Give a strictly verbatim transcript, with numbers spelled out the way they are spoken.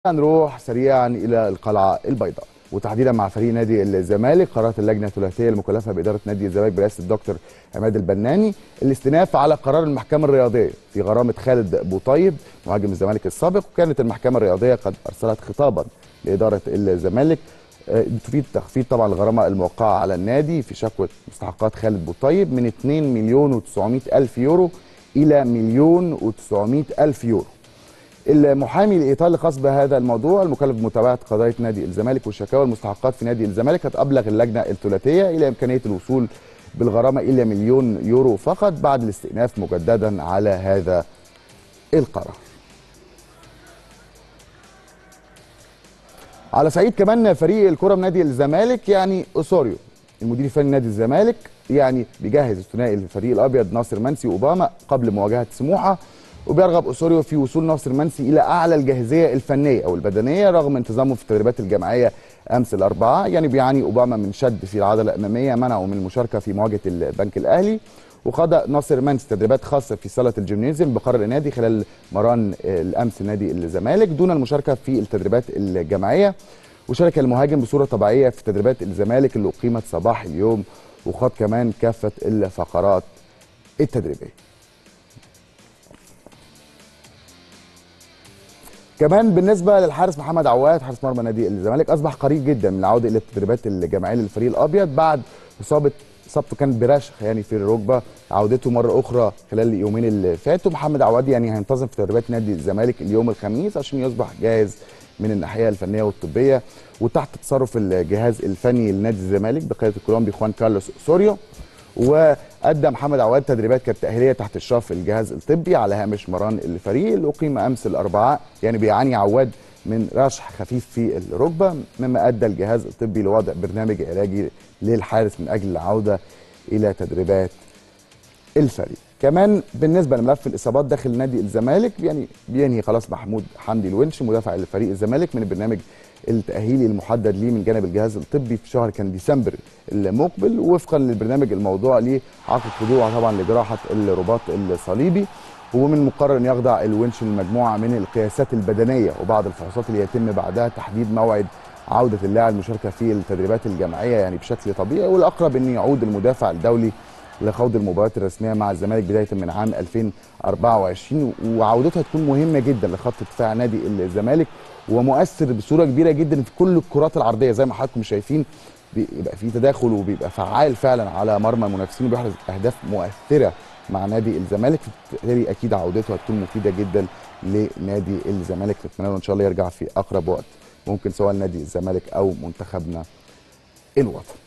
هنروح سريعا الى القلعه البيضاء وتحديدا مع فريق نادي الزمالك. قررت اللجنه الثلاثيه المكلفه باداره نادي الزمالك برئاسه الدكتور عماد البناني الاستئناف على قرار المحكمه الرياضيه في غرامه خالد بوطيب مهاجم الزمالك السابق. وكانت المحكمه الرياضيه قد ارسلت خطابا لاداره الزمالك تفيد تخفيض طبعا الغرامه الموقعه على النادي في شكوى مستحقات خالد بوطيب من اتنين مليون وتسعمائة الف يورو الى مليون وتسعمائة الف يورو. المحامي لايصال خاص بهذا الموضوع المكلف بمتابعه قضايا نادي الزمالك والشكاوى المستحقات في نادي الزمالك هتبلغ اللجنه الثلاثيه الى امكانيه الوصول بالغرامه الى مليون يورو فقط بعد الاستئناف مجددا على هذا القرار. على صعيد كمان فريق الكره من نادي الزمالك، يعني اوسوريو المدير الفني نادي الزمالك يعني بيجهز الثنائي الفريق الابيض ناصر منسي واوباما قبل مواجهه سموحه، وبيرغب اوسوريو في وصول ناصر منسي الى اعلى الجاهزيه الفنيه او البدنيه رغم انتظامه في التدريبات الجماعيه امس الاربعاء. يعني بيعاني اوباما من شد في العضله الاماميه منعه من المشاركه في مواجهه البنك الاهلي، وخاض ناصر منسي تدريبات خاصه في صاله الجيمنازيوم بقرر النادي خلال مران الامس نادي الزمالك دون المشاركه في التدريبات الجماعيه. وشارك المهاجم بصوره طبيعيه في تدريبات الزمالك اللي اقيمت صباح اليوم، وخاض كمان كافه الفقرات التدريبيه. كمان بالنسبه للحارس محمد عواد حارس مرمى نادي الزمالك اصبح قريب جدا من العوده الى التدريبات الجماعيه للفريق الابيض بعد اصابه اصابته كانت برشح يعني في الركبه، عودته مره اخرى خلال اليومين اللي فاتوا. محمد عواد يعني هينتظم في تدريبات نادي الزمالك اليوم الخميس عشان يصبح جاهز من الناحيه الفنيه والطبيه وتحت تصرف الجهاز الفني لنادي الزمالك بقياده الكولومبي خوان كارلوس اوسوريو. وادى محمد عواد تدريبات كانت تاهيليه تحت اشراف الجهاز الطبي على هامش مران الفريق اللي اقيم امس الاربعاء. يعني بيعاني عواد من رشح خفيف في الركبه مما ادى الجهاز الطبي لوضع برنامج علاجي للحارس من اجل العوده الى تدريبات الفريق. كمان بالنسبه لملف الاصابات داخل نادي الزمالك، يعني بينهي خلاص محمود حمدي الونش مدافع لفريق الزمالك من البرنامج التأهيلي المحدد ليه من جانب الجهاز الطبي في شهر كان ديسمبر المقبل، وفقا للبرنامج الموضوع ليه عقد خضوعه طبعا لجراحه الرباط الصليبي. ومن المقرر ان يخضع الونش لمجموعه من القياسات البدنيه وبعض الفحوصات اللي يتم بعدها تحديد موعد عوده اللاعب المشاركه في التدريبات الجماعيه يعني بشكل طبيعي. والاقرب ان يعود المدافع الدولي لخوض المباريات الرسميه مع الزمالك بدايه من عام ألفين وأربعة وعشرين، وعودتها هتكون مهمه جدا لخط دفاع نادي الزمالك ومؤثر بصوره كبيره جدا في كل الكرات العرضيه زي ما حضراتكم شايفين، بيبقى في تداخل وبيبقى فعال فعلا على مرمى المنافسين وبيحرز اهداف مؤثره مع نادي الزمالك. بالتالي اكيد عودته هتكون مفيده جدا لنادي الزمالك، نتمنى له ان شاء الله يرجع في اقرب وقت ممكن سواء نادي الزمالك او منتخبنا الوطني.